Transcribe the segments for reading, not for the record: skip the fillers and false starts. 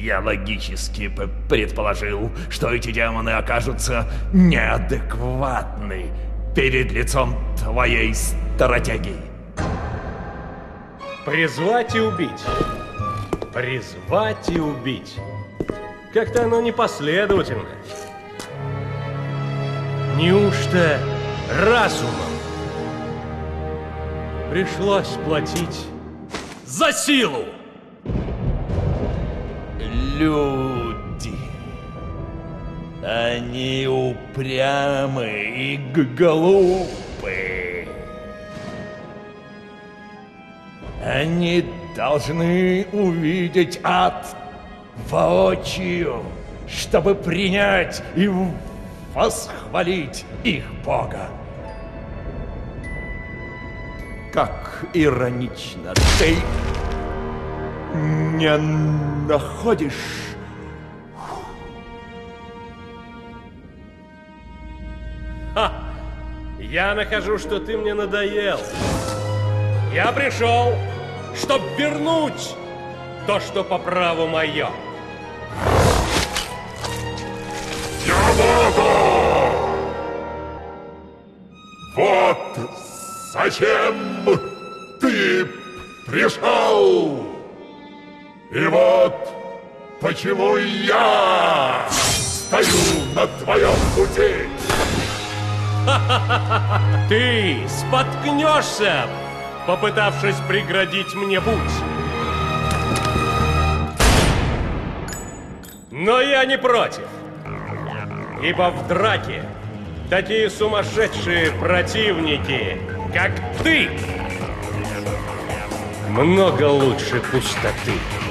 Я логически предположил, что эти демоны окажутся неадекватны перед лицом твоей стратегии. Призвать и убить. Призвать и убить. Как-то оно непоследовательно. Неужто разумом пришлось платить за силу? Люди. Они упрямы и глупы. Они должны увидеть ад воочию, чтобы принять и восхвалить их Бога. Как иронично, ты не находишь? Ха! Я нахожу, что ты мне надоел. Я пришел, чтобы вернуть то, что по праву мое. Вот зачем ты пришел. И вот почему я стою на твоем пути. Ты споткнешься, попытавшись преградить мне путь. Но я не против. Ибо в драке такие сумасшедшие противники, как ты, много лучше пустоты.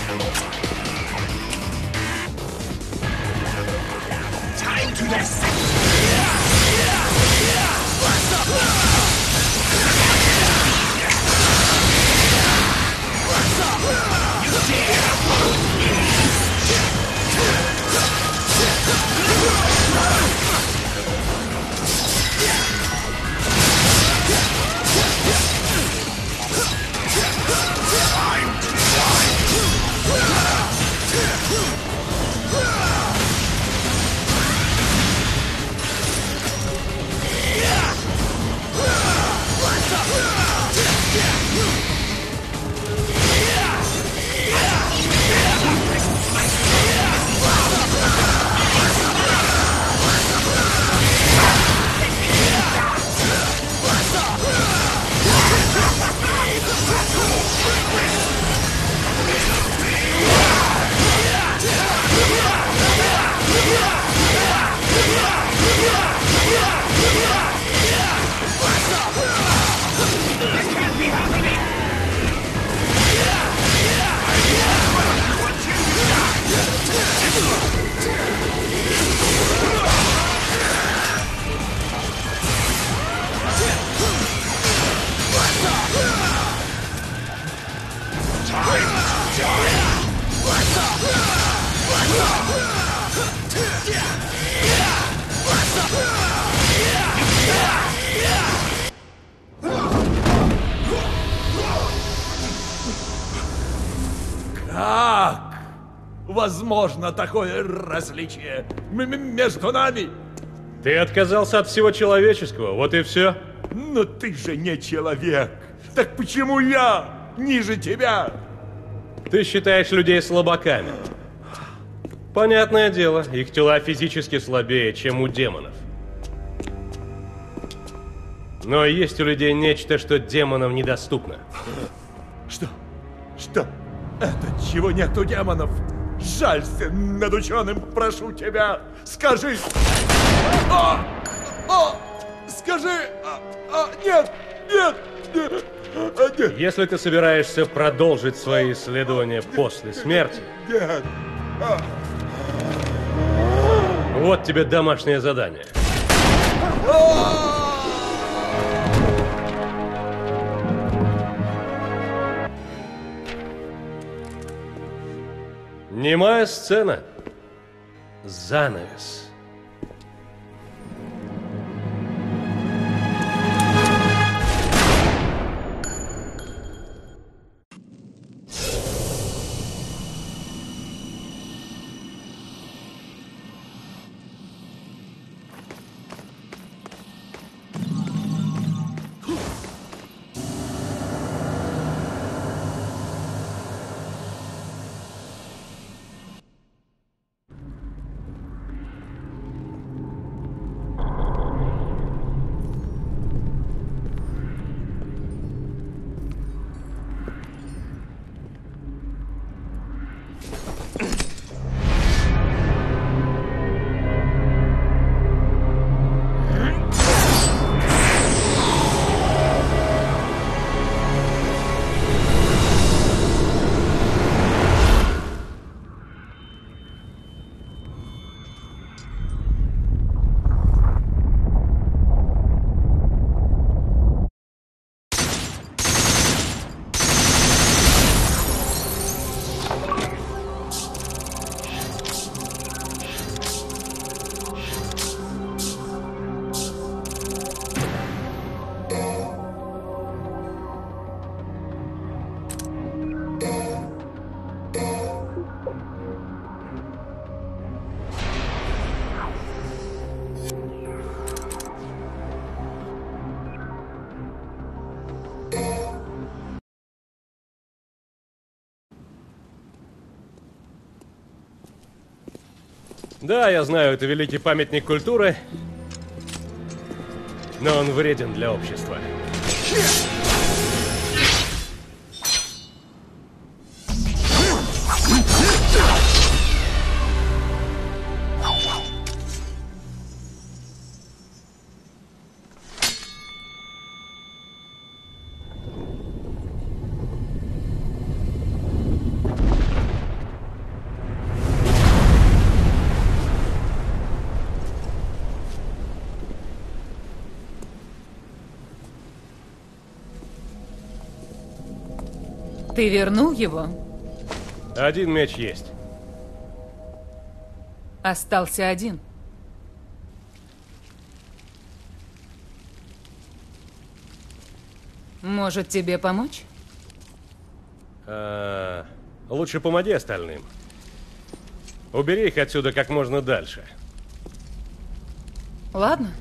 Как возможно такое различие между нами? Ты отказался от всего человеческого, вот и все. Но ты же не человек. Так почему я ниже тебя? Ты считаешь людей слабаками. Понятное дело, их тела физически слабее, чем у демонов. Но есть у людей нечто, что демонам недоступно. Что? Что? Это чего нет у демонов? Жалься над ученым, прошу тебя. Скажи. Скажи. Нет, нет, нет. Нет. Если ты собираешься продолжить свои исследования после смерти, Нет. вот тебе домашнее задание. Немая сцена. Занавес. Да, я знаю, это великий памятник культуры, но он вреден для общества. Ты вернул его? Один меч есть. Остался один. Может, тебе помочь? Лучше помоги остальным. Убери их отсюда как можно дальше. Ладно.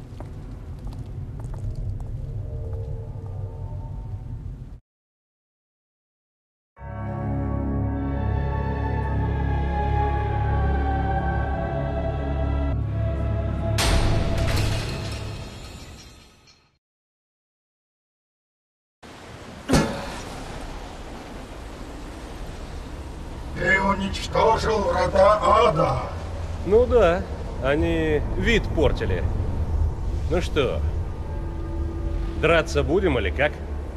Ты уничтожил врата ада. Ну да, они вид портили. Ну что, драться будем или как?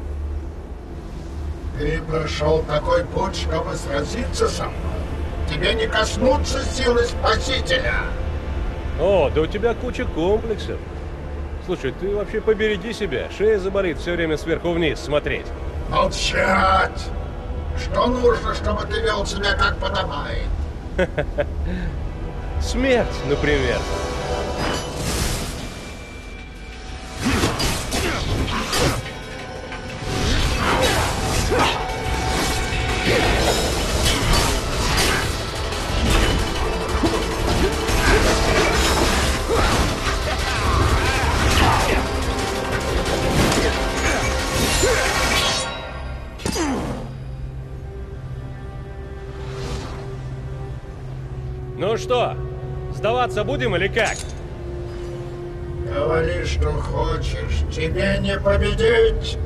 Ты прошел такой путь, чтобы сразиться со мной. Тебе не коснуться силы Спасителя. О, да у тебя куча комплексов. Слушай, ты вообще побереги себя. Шея заболит все время сверху вниз смотреть. Молчать! Что нужно, чтобы ты вел себя как подобает? Смерть, например. Ну что, сдаваться будем или как? Говори, что хочешь. Тебе не победить.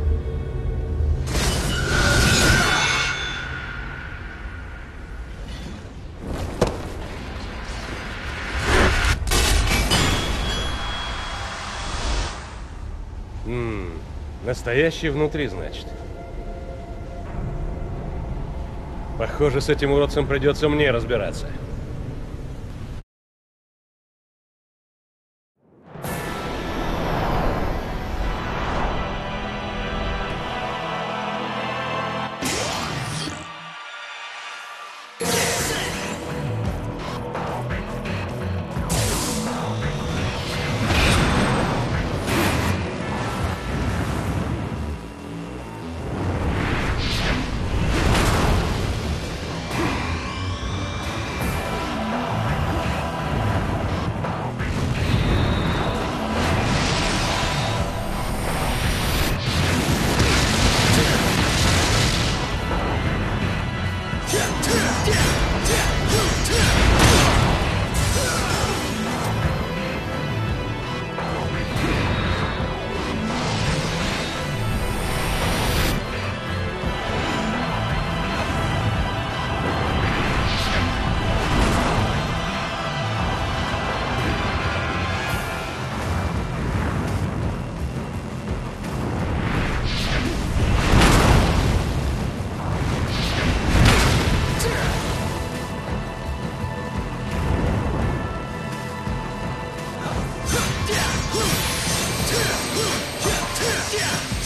Настоящий внутри, значит. Похоже, с этим уродцем придется мне разбираться. Yeah!